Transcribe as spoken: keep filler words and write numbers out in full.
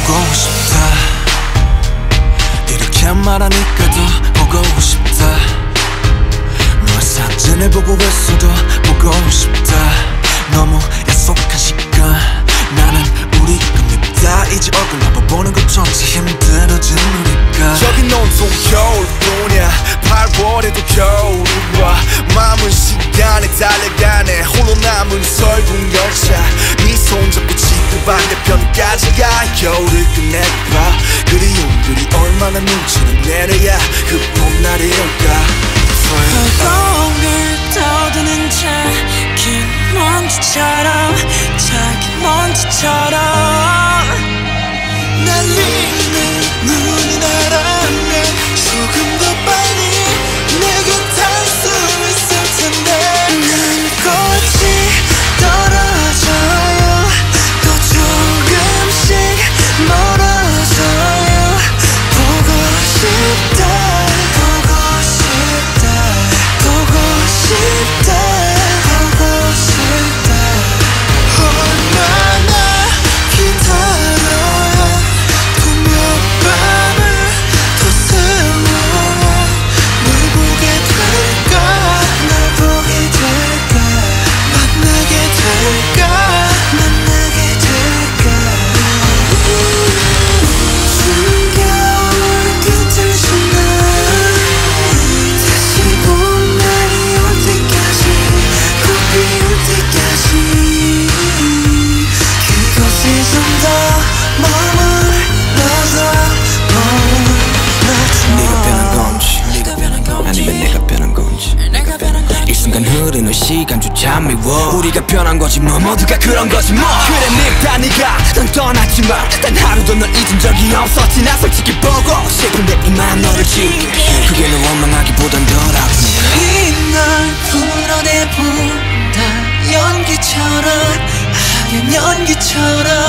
보고 싶다. 이렇게 말하니까 더 보고 싶다. 너의 사진을 보고 있어도 보고 싶다. 너무 약속한 시간 나는 우리 겁니다. 이제 얼굴 한번 보는 것조차 힘들어진 우리가. 저긴 온통 겨울뿐이야. 팔월에도 겨울이 와. 마음은 시간에 달려가네. 홀로 남은 설국 열차. 네 손잡고 지구 반대편까지 가. 겨울을 끝내봐. 그리움들이 얼마나 눈치를 내려야 그 봄날이 올까. 허공을 떠드는 작은 먼지처럼 작은 먼지처럼 날리는 눈이 나라면 조금 더 빨리 내게 닿을 수 있을 텐데. 난 꽃이 떨어져요. 또 조금씩 멀어져요. 보고 싶다 보고 싶다 보고 싶다 보고 싶다. 얼마나 기다려야 또 몇 밤을 더 세워야 널 보게 될까. 널 보게 될까. 만나게 될까. 만나게 될까. 숨겨온 끝을 지나 다시 봄날이 올 때까지 꼭 비올 때까지 그곳에 좀 더 머물러서 머물러서. 네가 변한 건지 네가 변한 건지 아니면 내가 변한 건지 내가 변한 건지 이 순간 흐르는 시간조차 미워. 우리가 변한 거지 뭐 모두가 그런 거지 뭐. 그래 네가 네가 넌 떠났지만 단 하루도 널 잊은 적이 없었지. 나 솔직히 보고 싶은데 이만 너를 지울게. 그게 널 원망하기보단 덜 아프니까. 널 풀어내본다. 연기처럼 하얀 연기처럼